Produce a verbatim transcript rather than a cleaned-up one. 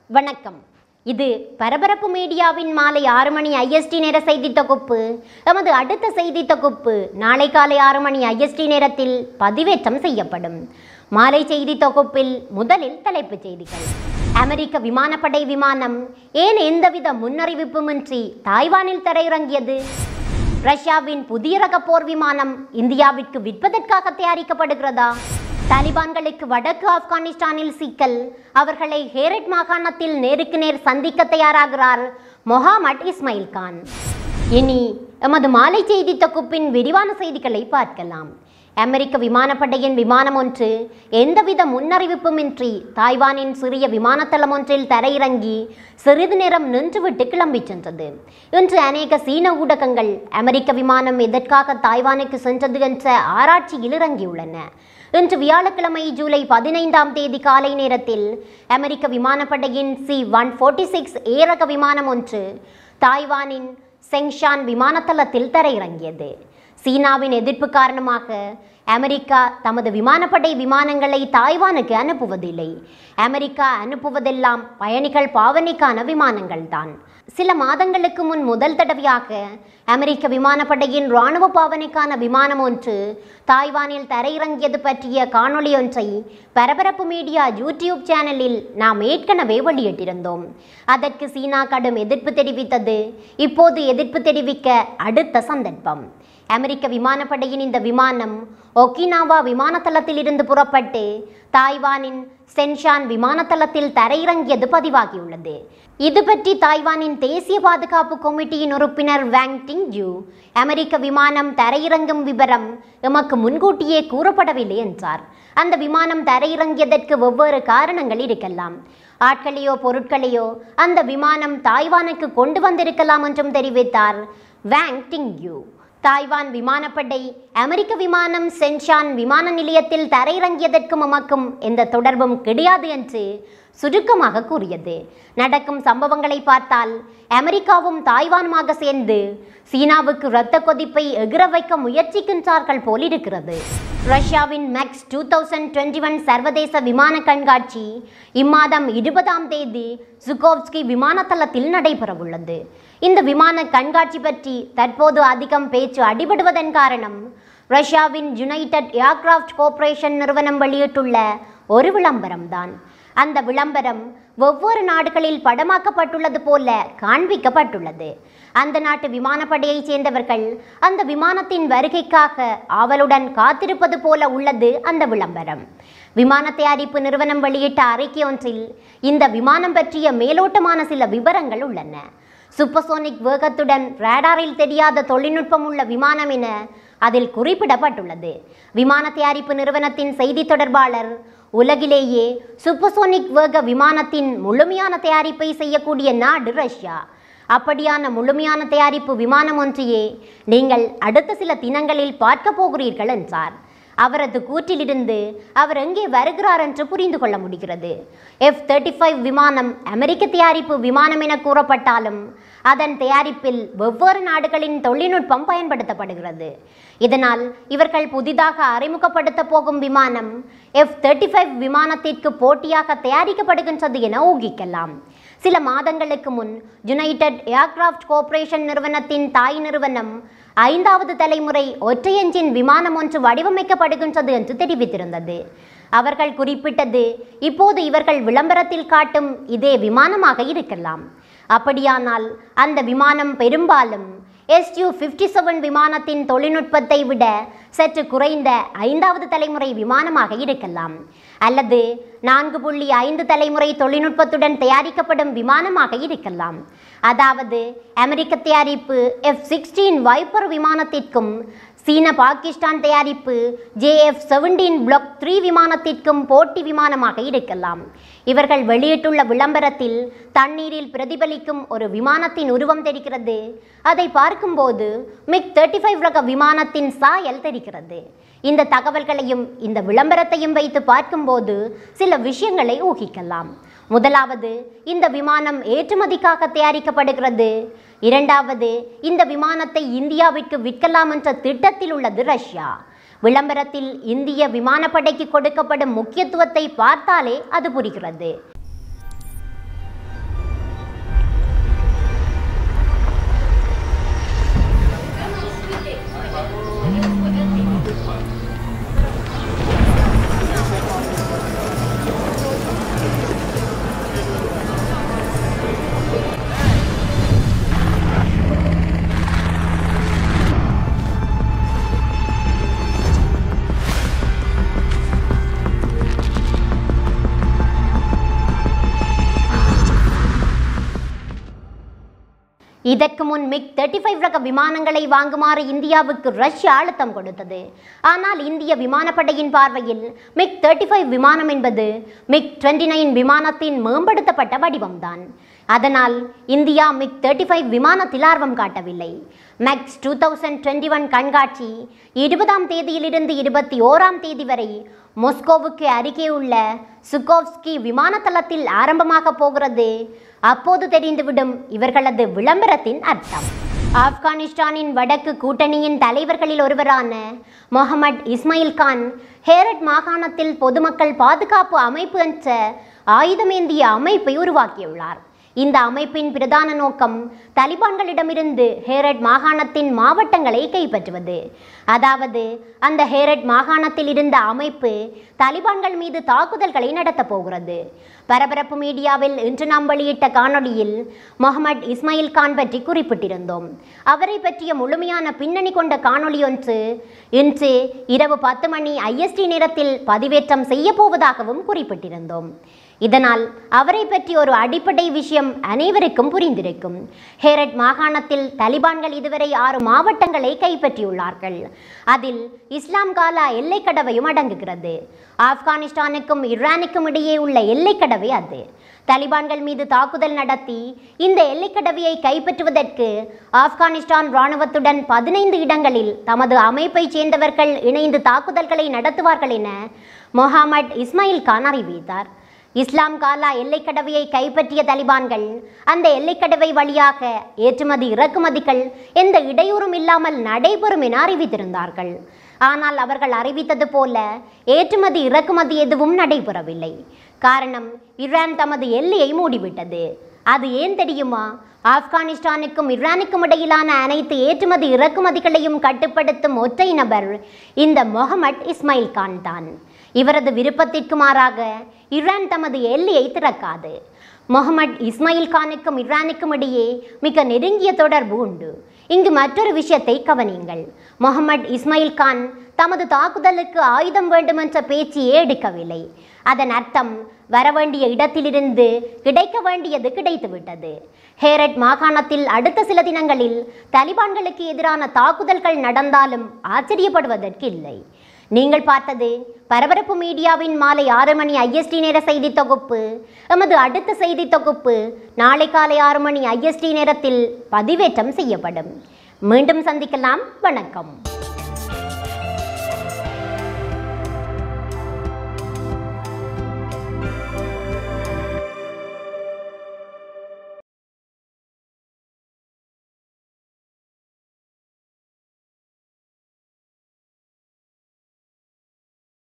வணக்கம். இது பரபரப்பு மீடியாவின் மாலை ஆறு மணி ஐஎஸ்டி நேர செய்தி தொகுப்பு. எமது அடுத்த செய்தி தொகுப்பு நாளை காலை ஆறு மணி ஐஎஸ்டி நேரத்தில் பதிவேற்றம் செய்யப்படும். மாலை செய்தி தொகுப்பில் முதலில் தலைப்புச் செய்திகள். அமெரிக்க விமானப்படை விமானம் ஏன் எந்தவித முன்னறிவிப்புமின்றி தாய்வானில் தரையிறங்கியது? ரஷ்யாவின் புதிய ரக போர் விமானம் இந்தியாவிற்கு விற்பதற்காக தயாரிக்கப்படுகிறதா? தாலிபான்களுக்கு வடக்கு ஆப்கானிஸ்தானில் சிக்கல், அவர்களை ஹேரட் மாகாணத்தில் நேருக்கு நேர் சந்திக்க தயாராகிறார் மொஹாமட் இஸ்மாயில் கான். இனி எமது மாலை செய்தி தொகுப்பின் விரிவான செய்திகளை பார்க்கலாம். அமெரிக்க விமானப்படையின் விமானம் ஒன்று எந்தவித முன்னறிவிப்புமின்றி தாய்வானின் சிறிய விமானத்தளம் ஒன்றில் தரையிறங்கி சிறிது நேரம் நின்றுவிட்டு கிளம்பி சென்றது. இன்று அநேக சீன ஊடகங்கள் அமெரிக்க விமானம் எதற்காக தாய்வானுக்கு சென்றது என்ற ஆராய்ச்சியில் இறங்கியுள்ளன. இன்று வியாழக்கிழமை ஜூலை பதினைந்தாம் தேதி காலை நேரத்தில் அமெரிக்க விமானப்படையின் C one forty six A ரக விமானம் ஒன்று தாய்வானின் செங்ஷான் விமானத்தளத்தில் தரையிறங்கியது. சீனாவின் எதிர்ப்பு காரணமாக அமெரிக்கா தமது விமானப்படை விமானங்களை தாய்வானுக்கு அனுப்புவதில்லை. அமெரிக்கா அனுப்புவதெல்லாம் பயணிகள் பாவனைக்கான விமானங்கள் தான். சில மாதங்களுக்கு முன் முதல் தடவையாக அமெரிக்க விமானப்படையின் இராணுவ பாவனைக்கான விமானம் ஒன்று தாய்வானில் தரையிறங்கியது பற்றிய காணொளி ஒன்றை பரபரப்பு மீடியா யூடியூப் சேனலில் நாம் ஏற்கனவே வெளியிட்டிருந்தோம். அதற்கு சீனா கடும் எதிர்ப்பு தெரிவித்தது இப்போது எதிர்ப்பு தெரிவிக்க அடுத்த சந்தர்ப்பம். அமெரிக்க விமானப்படையின் இந்த விமானம் ஒகினாவா விமானத்தளத்தில் இருந்து புறப்பட்டு தாய்வானின் சென்ஷான் விமானத்தளத்தில் தரையிறங்கியது பதிவாகியுள்ளது. இது பற்றி தாய்வானின் தேசிய பாதுகாப்பு கமிட்டியின் உறுப்பினர் வாங் டிங்யூ, அமெரிக்க விமானம் தரையிறங்கும் விவரம் எமக்கு முன்கூட்டியே கூறப்படவில்லை என்றார். அந்த விமானம் தரையிறங்கியதற்கு வெவ்வேறு காரணங்கள் இருக்கலாம். ஆட்களையோ பொருட்களையோ அந்த விமானம் தாய்வானுக்கு கொண்டு வந்திருக்கலாம் என்றும் தெரிவித்தார் வாங் டிங்யூ. தாய்வான் விமானப்படை அமெரிக்க விமானம் சென்ஷான் விமான நிலையத்தில் தரையிறங்கியதற்கும் எமக்கும் எந்த தொடர்பும் கிடையாது என்று சுருக்கமாக கூறியது. நடக்கும் சம்பவங்களை பார்த்தால் அமெரிக்காவும் தாய்வானுமாக சேர்ந்து சீனாவுக்கு இரத்த கொதிப்பை எகிர வைக்க முயற்சிக்கின்றார்கள் போல் இருக்கிறது. ரஷ்யாவின் MAKS two thousand twenty one சர்வதேச விமான கண்காட்சி இம்மாதம் இருபதாம் தேதி சுகோவ்ஸ்கி விமானத்தளத்தில் நடைபெறவுள்ளது. இந்த விமான கண்காட்சி பற்றி தற்போது அதிகம் பேச்சு அடிபடுவதன் காரணம் ரஷ்யாவின் யுனைடெட் ஏர்கிராஃப்ட் கோர்ப்பரேஷன் நிறுவனம் வெளியிட்டுள்ள ஒரு விளம்பரம்தான். அந்த விளம்பரம் ஒவ்வொரு நாடுகளில் படமாக்கப்பட்டுள்ளது போல காண்பிக்கப்பட்டுள்ளது. அந்த நாட்டு விமானப்படையைச் சேர்ந்தவர்கள் அந்த விமானத்தின் வருகைக்காக ஆவலுடன் காத்திருப்பது போல உள்ளது அந்த விளம்பரம். விமான தயாரிப்பு நிறுவனம் வெளியிட்ட அறிக்கை ஒன்றில் இந்த விமானம் பற்றிய மேலோட்டமான சில விவரங்கள் உள்ளன. சூப்பர்சோனிக் வேகத்துடன் ரேடாரில் தெரியாத தொழில்நுட்பம் உள்ள விமானம் என அதில் குறிப்பிடப்பட்டுள்ளது. விமான தயாரிப்பு நிறுவனத்தின் செய்தி தொடர்பாளர், உலகிலேயே சூப்பர்சோனிக் வேக விமானத்தின் முழுமையான தயாரிப்பை செய்யக்கூடிய நாடு ரஷ்யா. அப்படியான முழுமையான தயாரிப்பு விமானம் ஒன்றையே நீங்கள் அடுத்த சில தினங்களில் பார்க்க போகிறீர்கள் என்றார். அவரது கூற்றிலிருந்து அவர் எங்கே வருகிறார் என்று புரிந்து கொள்ள முடிகிறது. எஃப் தேர்ட்டி ஃபைவ் விமானம் அமெரிக்க தயாரிப்பு விமானம் என கூறப்பட்டாலும் அதன் தயாரிப்பில் வெவ்வேறு நாடுகளின் தொழில்நுட்பம் பயன்படுத்தப்படுகிறது. இதனால் இவர்கள் புதிதாக அறிமுகப்படுத்த போகும் விமானம் எஃப் தேர்ட்டி ஃபைவ் விமானத்திற்கு போட்டியாக தயாரிக்கப்படுகின்றது என ஊகிக்கலாம். சில மாதங்களுக்கு முன் யுனைடெட் ஏர்கிராஃப்ட் கோர்ப்பரேஷன் நிறுவனத்தின் தாய் நிறுவனம் ஐந்தாவது தலைமுறை ஒற்றை என்ஜின் விமானம் ஒன்று வடிவமைக்கப்படுகின்றது என்று தெரிவித்திருந்தது. அவர்கள் குறிப்பிட்டது இப்போது இவர்கள் விளம்பரத்தில் காட்டும் இதே விமானமாக இருக்கலாம். அப்படியானால் அந்த விமானம் பெரும்பாலும் எஸ் யூ ஃபிஃப்டி செவன் விமானத்தின் தொழில்நுட்பத்தை விட சற்று குறைந்த ஐந்தாவது தலைமுறை விமானமாக இருக்கலாம். அல்லது நான்கு புள்ளி ஐந்து தலைமுறை தொழில்நுட்பத்துடன் தயாரிக்கப்படும் விமானமாக இருக்கலாம். அதாவது அமெரிக்க தயாரிப்பு எஃப் சிக்ஸ்டீன் வைப்பர் விமானத்திற்கும் சீன பாகிஸ்தான் தயாரிப்பு J F seventeen block three விமானத்திற்கும் போட்டி விமானமாக இருக்கலாம். இவர்கள் வெளியிட்டுள்ள விளம்பரத்தில் தண்ணீரில் பிரதிபலிக்கும் ஒரு விமானத்தின் உருவம் தெரிகிறது. அதை பார்க்கும்போது மிக் தேர்ட்டி ஃபைவ் ரக விமானத்தின் சாயல் தெரிகிறது. இந்த தகவல்களையும் இந்த விளம்பரத்தையும் வைத்து பார்க்கும்போது சில விஷயங்களை ஊகிக்கலாம். முதலாவது, இந்த விமானம் ஏற்றுமதிக்காக தயாரிக்கப்படுகிறது. இரண்டாவது, இந்த விமானத்தை இந்தியாவிற்கு விற்கலாம் என்ற திட்டத்தில் உள்ளது ரஷ்யா. விளம்பரத்தில் இந்திய விமானப்படைக்கு கொடுக்கப்படும் முக்கியத்துவத்தை பார்த்தாலே அது புரிகிறது. இதற்கு முன் மிக் தேர்ட்டி ஃபைவ் ரக விமானங்களை வாங்குமாறு இந்தியாவுக்கு ரஷ்யா அழுத்தம் கொடுத்தது. ஆனால் இந்திய விமானப்படையின் பார்வையில் மிக் தேர்ட்டி ஃபைவ் விமானம் என்பது மிக் டுவெண்ட்டி நைன் விமானத்தின் மேம்படுத்தப்பட்ட வடிவம்தான். அதனால் இந்தியா மிக் தேர்ட்டி ஃபைவ் விமானத்தில் ஆர்வம் காட்டவில்லை. MAKS two thousand twenty one கண்காட்சி இருபதாம் தேதியிலிருந்து இருபத்தி ஓராம் தேதி வரை மொஸ்கோவுக்கு அருகே உள்ள சுகோவ்ஸ்கி விமான தளத்தில் ஆரம்பமாக போகிறது. அப்போது தெரிந்துவிடும் இவர்களது விளம்பரத்தின் அர்த்தம். ஆப்கானிஸ்தானின் வடக்கு கூட்டணியின் தலைவர்களில் ஒருவரான மொஹமட் இஸ்மாயில் கான் ஹேரட் மாகாணத்தில் பொதுமக்கள் பாதுகாப்பு அமைப்பு என்ற ஆயுதமேந்திய அமைப்பை உருவாக்கியுள்ளார். இந்த அமைப்பின் பிரதான நோக்கம் தலிபான்களிடமிருந்து ஹேரட் மாகாணத்தின் மாவட்டங்களை கைப்பற்றுவது. அதாவது அந்த ஹேரட் மாகாணத்தில் இருந்த அமைப்பு தலிபான்கள் மீது தாக்குதல்களை நடத்தப் போகிறது. பரபரப்பு மீடியாவில் இன்று நாம் வெளியிட்ட காணொளியில் மொஹமட் இஸ்மாயில் கான் பற்றி குறிப்பிட்டிருந்தோம். அவரை பற்றிய முழுமையான பின்னணி கொண்ட காணொளி ஒன்று இன்று இரவு பத்து மணி ஐஎஸ்டி நேரத்தில் பதிவேற்றம் செய்ய போவதாகவும் குறிப்பிட்டிருந்தோம். இதனால் அவரை பற்றி ஒரு அடிப்படை விஷயம் அனைவருக்கும் புரிந்திருக்கும். ஹேரட் மாகாணத்தில் தலிபான்கள் இதுவரை ஆறு மாவட்டங்களை கைப்பற்றியுள்ளார்கள். அதில் இஸ்லாம் காலா எல்லைக்கடவையும் அடங்குகிறது. ஆப்கானிஸ்தானுக்கும் ஈரானுக்கும் இடையே உள்ள எல்லைக்கடவை அது. தலிபான்கள் மீது தாக்குதல் நடத்தி இந்த எல்லைக்கடவையை கைப்பற்றுவதற்கு ஆப்கானிஸ்தான் இராணுவத்துடன் பதினைந்து இடங்களில் தமது அமைப்பை சேர்ந்தவர்கள் இணைந்து தாக்குதல்களை நடத்துவார்கள் என மொஹமட் இஸ்மாயில் கான் அறிவித்தார். இஸ்லாம் காலா எல்லைக்கடவையை கைப்பற்றிய தலிபான்கள் அந்த எல்லைக்கடவை வழியாக ஏற்றுமதி இறக்குமதிகள் எந்த இடையூறும் இல்லாமல் நடைபெறும் என அறிவித்திருந்தார்கள். ஆனால் அவர்கள் அறிவித்தது போல ஏற்றுமதி இறக்குமதி எதுவும் நடைபெறவில்லை. காரணம், ஈரான் தமது எல்லையை மூடிவிட்டது. அது ஏன் தெரியுமா? ஆப்கானிஸ்தானுக்கும் ஈரானுக்கும் இடையிலான அனைத்து ஏற்றுமதி இறக்குமதிகளையும் கட்டுப்படுத்தும் ஒற்றை நபர் இந்த மொஹமட் இஸ்மாயில் கான் தான். இவரது விருப்பத்திற்கு மாறாக ஈரான் தமது எல்லையை திறக்காது. மொஹமட் இஸ்மாயில் கானுக்கும் ஈரானுக்கும் இடையே மிக நெருங்கிய தொடர்பு உண்டு. இங்கு மற்றொரு விஷயத்தை கவனியுங்கள். மொஹமட் இஸ்மாயில் கான் தமது தாக்குதலுக்கு ஆயுதம் வேண்டுமென்ற பேச்சையே எடுக்கவில்லை. அதன் அர்த்தம், வரவேண்டிய இடத்திலிருந்து கிடைக்க வேண்டியது கிடைத்துவிட்டது. ஹேரட் மாகாணத்தில் அடுத்த சில தினங்களில் தலிபான்களுக்கு எதிரான தாக்குதல்கள் நடந்தாலும் ஆச்சரியப்படுவதற்கு இல்லை. நீங்கள் பார்த்தது பரபரப்பு மீடியாவின் மாலை ஆறு மணி ஐஎஸ்டி நேர செய்தி தொகுப்பு. எமது அடுத்த செய்தி தொகுப்பு நாளை காலை ஆறு மணி ஐஎஸ்டி நேரத்தில் பதிவேற்றம் செய்யப்படும். மீண்டும் சந்திக்கலாம். வணக்கம்.